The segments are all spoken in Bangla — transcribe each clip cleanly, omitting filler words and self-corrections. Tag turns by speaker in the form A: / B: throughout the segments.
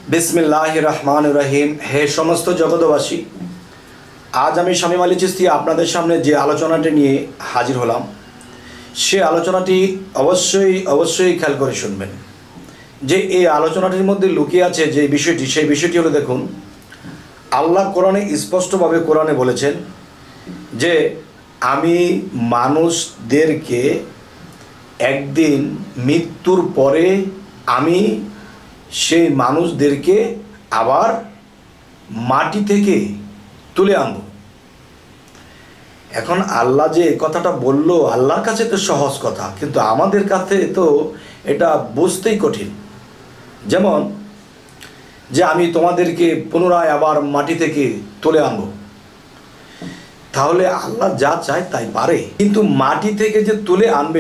A: बिस्मिल्लाहिर रहमानिर रहीम। हे समस्त जगतबासी, आज आमी शामीम आली चिस्ती आपनादेर सामने जे आलोचनाटी निये हाजिर हलाम से आलोचनाटी अवश्यई अवश्यई ख्याल करे शुनबेन जे এই আলোচনাটির মধ্যে লুকিয়ে আছে যে বিষয়টি সেই বিষয়টি হলো দেখুন, আল্লাহ কোরআনে স্পষ্টভাবে কোরআনে বলেছেন যে আমি মানুষদেরকে একদিন মৃত্যুর পরে আমি সেই মানুষদেরকে আবার মাটি থেকে তুলে আনব। এখন আল্লাহ যে কথাটা বলল আল্লাহর কাছে তো সহজ কথা, কিন্তু আমাদের কাছে তো এটা বুঝতেই কঠিন। যেমন যে আমি তোমাদেরকে পুনরায় আবার মাটি থেকে তুলে আনব, তাহলে আল্লাহ যা চায় তাই পারে, কিন্তু মাটি থেকে যে তুলে আনবে,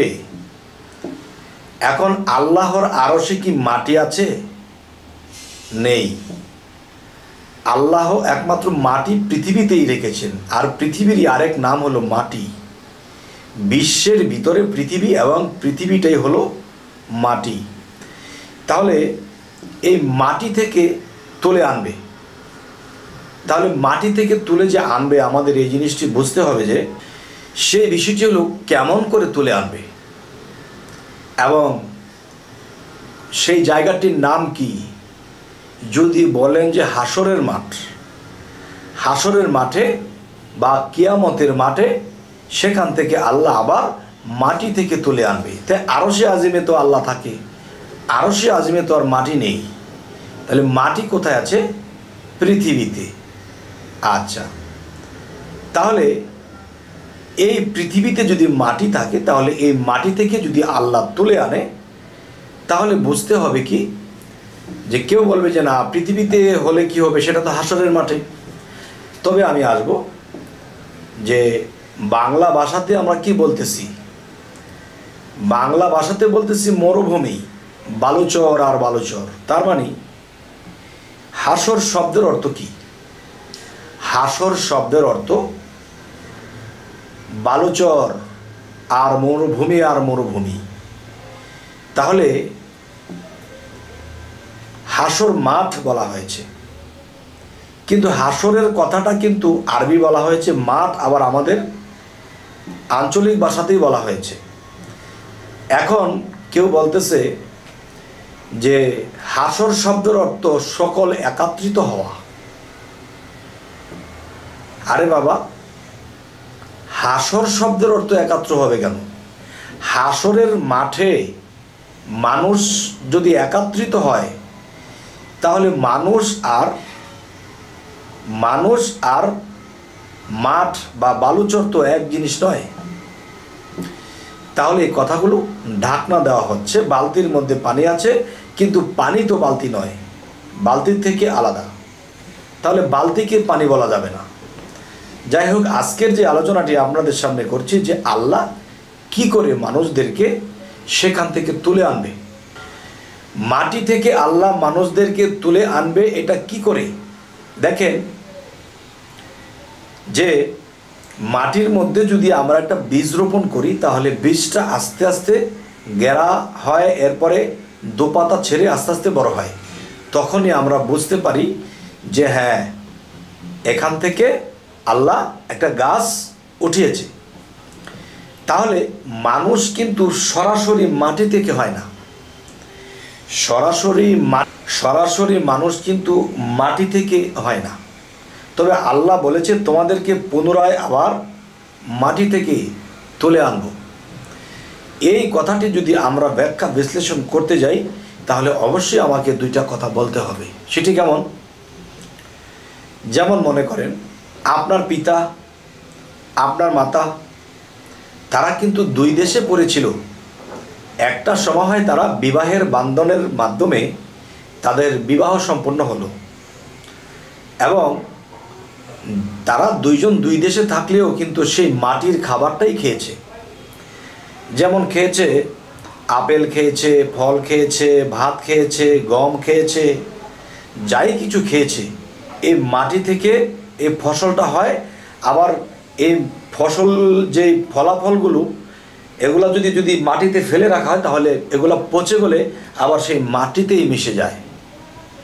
A: এখন আল্লাহর আরশে কি মাটি আছে? নেই। আল্লাহ একমাত্র মাটি পৃথিবীতেই রেখেছেন, আর পৃথিবীর আরেক নাম হলো মাটি। বিশ্বের ভিতরে পৃথিবী এবং পৃথিবীটাই হলো মাটি। তাহলে এই মাটি থেকে তুলে আনবে, তাহলে মাটি থেকে তুলে যে আনবে আমাদের এই জিনিসটি বুঝতে হবে যে সেই বিষয়টি হলো কেমন করে তুলে আনবে এবং সেই জায়গাটির নাম কি। যদি বলেন যে হাসরের মাঠ, হাসরের মাঠে বা কিয়ামতের মাঠে সেখান থেকে আল্লাহ আবার মাটি থেকে তুলে আনবে। তাই আরশে আজিমে তো আল্লাহ থাকে, আরশে আজিমে তো আর মাটি নেই, তাহলে মাটি কোথায় আছে? পৃথিবীতে। আচ্ছা, তাহলে এই পৃথিবীতে যদি মাটি থাকে, তাহলে এই মাটি থেকে যদি আল্লাহ তুলে আনে, তাহলে বুঝতে হবে কি যে কেউ বলবে যে না পৃথিবীতে হলে কি হবে, সেটা তো হাসরের মাঠে। তবে আমি আসব যে বাংলা ভাষাতে আমরা কি বলতেছি। বাংলা ভাষাতে বলতেছি মরুভূমি, বালুচর আর বালুচর। তার মানে হাসর শব্দের অর্থ কি? হাসর শব্দের অর্থ বালুচর আর মরুভূমি আর মরুভূমি। তাহলে হাসর মাঠ বলা হয়েছে, কিন্তু হাসরের কথাটা কিন্তু আরবি বলা হয়েছে মাঠ, আবার আমাদের আঞ্চলিক ভাষাতেই বলা হয়েছে। এখন কেউ বলতেছে যে হাসর শব্দের অর্থ সকল একত্রিত হওয়া। আরে বাবা, হাসর শব্দের অর্থ একাত্র হবে কেন? হাসরের মাঠে মানুষ যদি একত্রিত হয়, তাহলে মানুষ আর মাঠ বা বালুচর তো এক জিনিস নয়। তাহলে এই কথাগুলো ঢাকনা দেওয়া হচ্ছে। বালতির মধ্যে পানি আছে, কিন্তু পানি তো বালতি নয়, বালতির থেকে আলাদা, তাহলে বালতিকে পানি বলা যাবে না। যাই হোক, আজকের যে আলোচনাটি আপনাদের সামনে করছি যে আল্লাহ কি করে মানুষদেরকে সেখান থেকে তুলে আনবে, মাটি থেকে আল্লাহ মানুষদেরকে তুলে আনবে, এটা কি করে? দেখেন যে মাটির মধ্যে যদি আমরা একটা বীজ রোপণ করি, তাহলে বীজটা আস্তে আস্তে গেরা হয়, এরপরে দোপাতা ছেড়ে আস্তে আস্তে বড় হয়। তখনই আমরা বুঝতে পারি যে হ্যাঁ, এখান থেকে আল্লাহ একটা গাছ উঠিয়েছে। তাহলে মানুষ কিন্তু সরাসরি মাটি থেকে হয় না, সরাসরি মানুষ কিন্তু মাটি থেকে হয় না। তবে আল্লাহ বলেছে তোমাদেরকে পুনরায় আবার মাটি থেকে তুলে আনব। এই কথাটি যদি আমরা ব্যাখ্যা বিশ্লেষণ করতে যাই, তাহলে অবশ্যই আমাকে দুইটা কথা বলতে হবে। সেটি কেমন? যেমন মনে করেন আপনার পিতা, আপনার মাতা, তারা কিন্তু দুই দেশে পড়েছিল। একটা সময় হয় তারা বিবাহের বান্ধনের মাধ্যমে তাদের বিবাহ সম্পন্ন হলো, এবং তারা দুইজন দুই দেশে থাকলেও কিন্তু সেই মাটির খাবারটাই খেয়েছে। যেমন খেয়েছে আপেল খেয়েছে, ফল খেয়েছে, ভাত খেয়েছে, গম খেয়েছে, যাই কিছু খেয়েছে, এই মাটি থেকে এই ফসলটা হয়। আবার এই ফসল যে ফলাফলগুলো এগুলা যদি মাটিতে ফেলে রাখা হয়, তাহলে এগুলা পচে গেলে আবার সেই মাটিতেই মিশে যায়।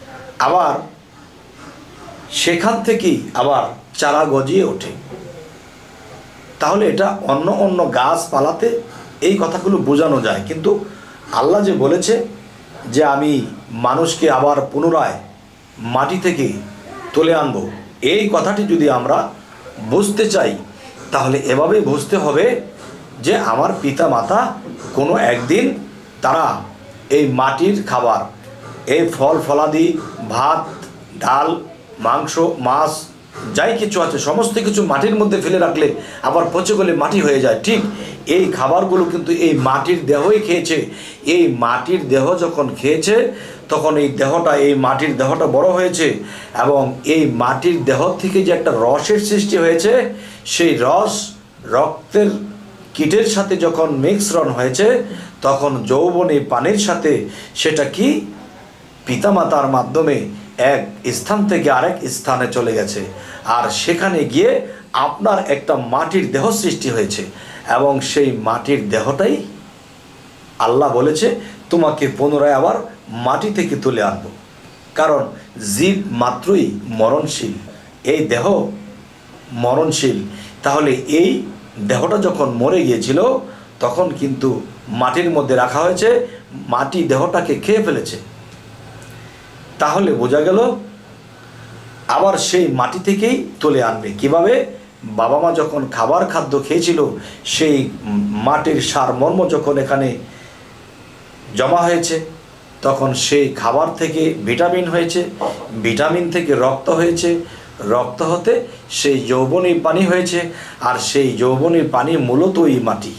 A: আবার সেখান থেকেই আবার চারা গজিয়ে ওঠে। তাহলে এটা অন্য অন্য গাছপালাতে এই কথাগুলো বোঝানো যায়, কিন্তু আল্লাহ যে বলেছে যে আমি মানুষকে আবার পুনরায় মাটি থেকে তুলে আনবো, এই কথাটি যদি আমরা বুঝতে চাই তাহলে এভাবে বুঝতে হবে যে আমার পিতা মাতা কোনো একদিন তারা এই মাটির খাবার, এই ফল ফলাদি, ভাত, ডাল, মাংস, মাছ, যাই কিছু আছে সমস্ত কিছু মাটির মধ্যে ফেলে রাখলে আবার পচে গেলে মাটি হয়ে যায়। ঠিক এই খাবারগুলো কিন্তু এই মাটির দেহই খেয়েছে। এই মাটির দেহ যখন খেয়েছে তখন এই দেহটা, এই মাটির দেহটা বড় হয়েছে এবং এই মাটির দেহ থেকে যে একটা রসের সৃষ্টি হয়েছে, সেই রস রক্তের কীটের সাথে যখন মিশ্রণ হয়েছে তখন যৌবনে পানির সাথে সেটা কি পিতামাতার মাধ্যমে এক স্থান থেকে আরেক স্থানে চলে গেছে, আর সেখানে গিয়ে আপনার একটা মাটির দেহ সৃষ্টি হয়েছে এবং সেই মাটির দেহটাই আল্লাহ বলেছে তোমাকে পুনরায় আবার মাটি থেকে তুলে আনবো। কারণ জীব মাত্রই মরণশীল, এই দেহ মরণশীল। তাহলে এই দেহটা যখন মরে গিয়েছিল তখন কিন্তু মাটির মধ্যে রাখা হয়েছে, মাটি দেহটাকে খেয়ে ফেলেছে। তাহলে বোঝা গেল আবার সেই মাটি থেকেই তুলে আনবে। কিভাবে? বাবা মা যখন খাদ্য খেয়েছিল সেই মাটির সারমর্ম যখন এখানে জমা হয়েছে তখন সেই খাবার থেকে ভিটামিন হয়েছে, ভিটামিন থেকে রক্ত হয়েছে, রক্ত হতে সেই যৌবনী পানি হয়েছে, আর সেই যৌবনী পানি মূলতই মাটি।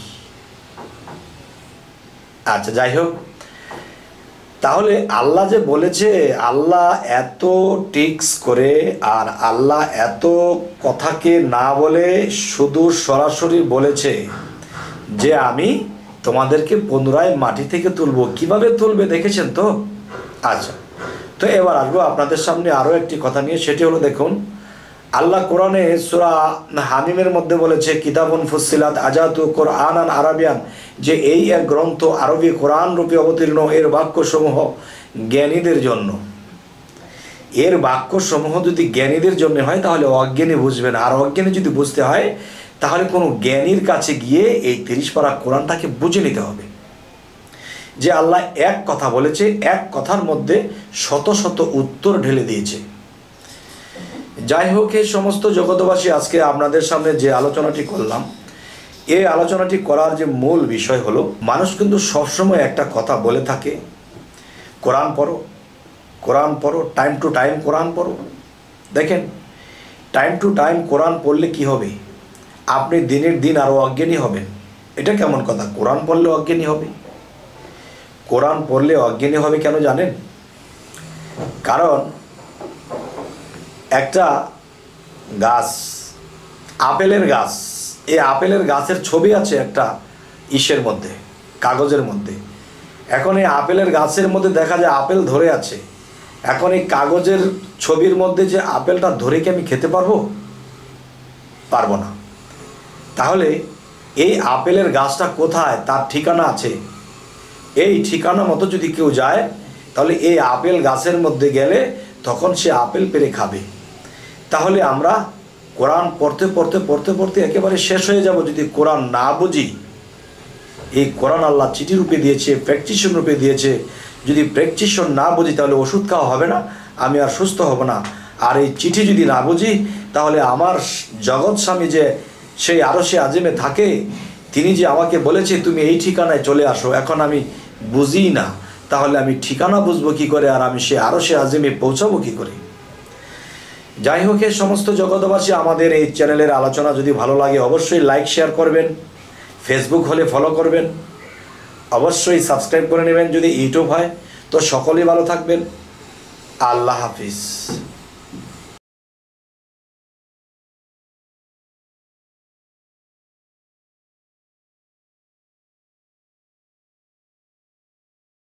A: আচ্ছা, যাই হোক, তাহলে আল্লাহ যে বলেছে, আল্লাহ এত টিক্স করে আর আল্লাহ এত কথাকে না বলে শুধু সরাসরি বলেছে যে আমি তোমাদেরকে পুনরায় মাটি থেকে তুলব। কিভাবে তুলবে দেখেছেন তো? আচ্ছা, তো এবার আসবো আপনাদের সামনে আরও একটি কথা নিয়ে। সেটি হলো, দেখুন আল্লাহ কোরআনে সূরা হামিমের মধ্যে বলেছে কিতাবুন ফুসসিলাত আজাতু কোরআনান আরাবিয়ান, যে এই এক গ্রন্থ আরবি কোরআন রূপে অবতীর্ণ, এর বাক্যসমূহ জ্ঞানীদের জন্য। এর বাক্যসমূহ যদি জ্ঞানীদের জন্য হয় তাহলে অজ্ঞানী বুঝবে না, আর অজ্ঞানী যদি বুঝতে হয় তাহলে কোনো জ্ঞানীর কাছে গিয়ে এই 30 পারা কোরআনটাকে বুঝে নিতে হবে। যে আল্লাহ এক কথা বলেছে, এক কথার মধ্যে শত শত উত্তর ঢেলে দিয়েছে। যাই হোক, এই সমস্ত জগতবাসী আজকে আপনাদের সামনে যে আলোচনাটি করলাম, এই আলোচনাটি করার যে মূল বিষয় হলো, মানুষ কিন্তু সবসময় একটা কথা বলে থাকে, কোরআন পড়ো, কোরআন পড়ো, টাইম টু টাইম কোরআন পড়ো। দেখেন, টাইম টু টাইম কোরআন পড়লে কি হবে? আপনি দিনের দিন আরও অজ্ঞানী হবেন। এটা কেমন কথা? কোরআন পড়লে অজ্ঞানী হবে? কোরআন পড়লে অজ্ঞানী হবে কেন জানেন? কারণ একটা গাছ, আপেলের গাছ, এই আপেলের গাছের ছবি আছে একটা ইসের মধ্যে, কাগজের মধ্যে। এখন এই আপেলের গাছের মধ্যে দেখা যায় আপেল ধরে আছে। এখন এই কাগজের ছবির মধ্যে যে আপেলটা ধরে কি আমি খেতে পারবো? পারবো না। তাহলে এই আপেলের গাছটা কোথায় তার ঠিকানা আছে। এই ঠিকানা মতো যদি কেউ যায় তাহলে এই আপেল গাছের মধ্যে গেলে তখন সে আপেল পেরে খাবে। তাহলে আমরা কোরআন পড়তে পড়তে পড়তে পড়তে একেবারে শেষ হয়ে যাব যদি কোরআন না বুঝি। এই কোরআন আল্লাহ চিঠি রূপে দিয়েছে, প্র্যাকটিশন রূপে দিয়েছে। যদি প্র্যাকটিশন না বুঝি তাহলে ওষুধ খাওয়া হবে না, আমি আর সুস্থ হব না। আর এই চিঠি যদি না বুঝি তাহলে আমার জগৎ স্বামী যে সেই আরশে আজিমে থাকে, তিনি যে আমাকে বলেছে তুমি এই ঠিকানায় চলে আসো, এখন আমি বুঝি না, তাহলে আমি ঠিকানা বুঝবো কী করে, আর আমি সে আরশে আজিমে পৌঁছাবো কী করে? যাই হোক, এই সমস্ত জগতবাসী, আমাদের এই চ্যানেলের আলোচনা যদি ভালো লাগে অবশ্যই লাইক শেয়ার করবেন, ফেসবুক হলে ফলো করবেন, অবশ্যই সাবস্ক্রাইব করে নেবেন। যদি ইউটিউব হয় তো সকলেই ভালো থাকবেন। আল্লাহ হাফিজ।